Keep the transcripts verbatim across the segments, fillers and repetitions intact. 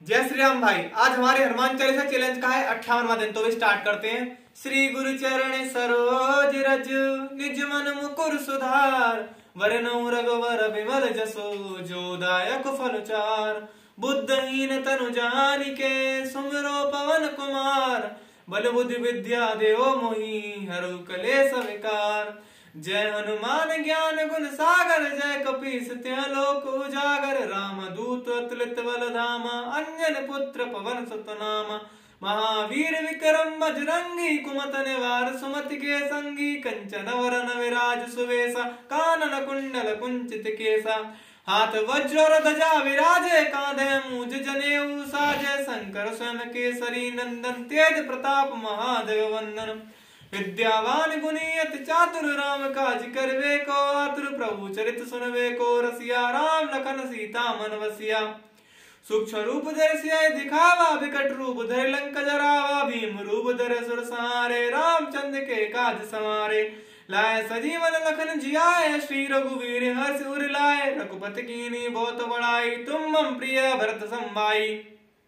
जय श्री राम भाई। आज हमारे हनुमान चालीसा चैलेंज का है अट्ठावनवा दिन, तो भी स्टार्ट करते हैं। श्री गुरु चरण सरोज रज निज मन मुकुर सुधार, वरनौ रघुवर बिमल जसो जो दायक फल चार। बुद्धहीन तनु जानिके सुमिरो पवन कुमार, बल बुद्धि विद्या देओ मोहि हरउ कलेस विकार। जय हनुमान ज्ञान गुण सागर, जय कपीस तिहुँ लोक उजागर। राम दूत अतुलित बल धामा, अंजन पुत्र पवन सुत नामा। महावीर विक्रम बजरंगी, कुमत निवार सुमति के संगी। कंचन वरन विराज सुवेसा, कानन कुंडल कुंचित केसा। हाथ वज्र और ध्वजा विराजे, कांधे मूंज जनेऊ साजे। शंकर स्वयं केसरी नंदन, तेज प्रताप महादेव वंदन। विद्यावान गुणी अति चातुर, राम काज करवे को आतुर। प्रभु चरित सुनवे को रसिया, राम लखन सीता मन बसिया। सूक्ष्म रूप धर सियाय दिखावा, विकट रूप धर लंक जरावा। भीम रूप धर सुर संहारे, रामचंद्र के काज संवारे। लाए सजीवन लखन जियाए, श्री रघुवीर हर्ष उर लाए। रघुपति कीन्ही बहुत बड़ाई, तुम मम प्रिय भरत संभाई।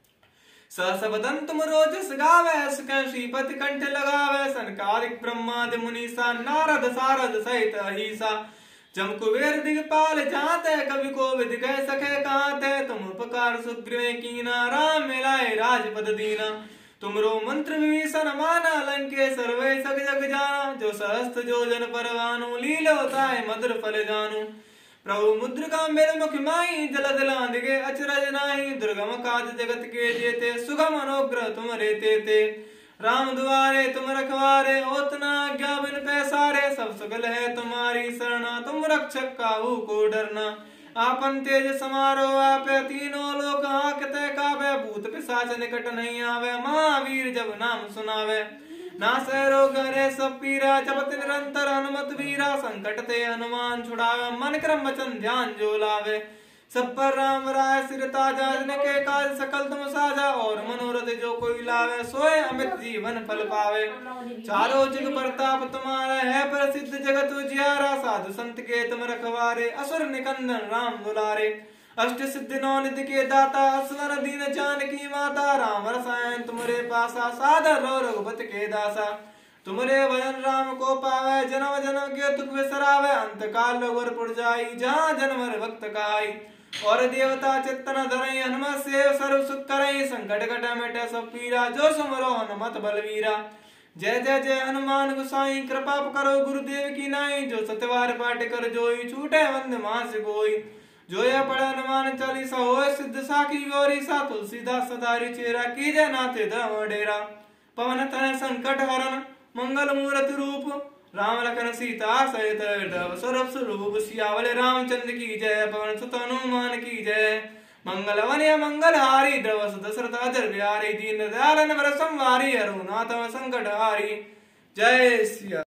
सहस बदन तुम रोजस गावे, सुख श्रीपति कंठ लगावे। सनकादिक ब्रह्मादि मुनीसा, नारद सारद सहित अहिसा। जम कुबेर दिगपाल जाते, कवि को विद कह सके काते। तुम उपकार सुग्रीव कीना, राम मिलाए राजपद दीना। तुमरो मंत्र विभीषण माना, लंकेश्वर वै सग जग जाना। जो सहस्त्र जो जन पर भानु, लीलोताय मधुर फल जानू। प्रभु मुद्रिका मेरे मुख माई, जलद लांघे अचरज नाही। दुर्गम काज जगत के जेते, सुगम अनुग्रह तुम रेते ते। राम दुआरे तुम रखवारे, होत न आज्ञा बिन पैसारे। सब सगल है तुम्हारी शरणा, तुम रक्षक काहू को डरना। आपन तेज समारो आपे, तीनों लोक हांकते काबे। भूत पिशाच निकट नहीं आवे, महावीर जब नाम सुनावे। नासै रोग हरै सब पीरा, जपत निरंतर हनुमत वीरा। संकट ते हनुमान छुड़ावे, मन क्रम वचन ध्यान जो लावे। सब पर राम राय सिर ताजा, जिनके काज सकल तुम साजा। और मनोरथ जो कोई लावे, सोए अमित जीवन फल पावे। चारों जुग प्रताप तुम्हारा है, प्रसिद्ध जगत उजियारा। साधु संत के तुम रखवारे, असुर निकंदन राम दुलारे। अष्ट सिद्धि नौ निधि के दाता, असवर दीन जानकी माता। राम रसायन तुमरे पासा, सादर रो रघुपति के दासा। तुमरे भजन राम को पावे, जन्म जन्म के दुख बिसरावे। अंत काल रघुवर पुर जाई, जहाँ जन्मर भक्त काई। और देवता चित्तन धरई, हनुमत से सर्व सुख करई। संकट कट मिटे सब पीरा, जो सुमरो हनुमत बलवीरा। जय जय जय हनुमान गोसाई, कृपा करो गुरुदेव की नाई। जो सत्यवार पाठ कर जोई, छूटे बंद मास गोई। जो यह पढ़ हनुमान चालीसा, होय सिद्ध साखी गौरी सा। तुलसीदास सदारि चेरा, कीजय नाथे धर्म डेरा। पवन तनय संकट हरन, मंगल मूर्ति रूप। राम लखन सीता सहित हृदय स्वरूप स्वरूप। सियावल रामचंद्र की जय, पवन सुत हनुमान की जय। मंगल वन्य मंगल हारी, द्रव सुत दशरथ अजर बिहारी। दीन दयाल नर संवारी, हरहु नाथ संकट हारी। जय सिया।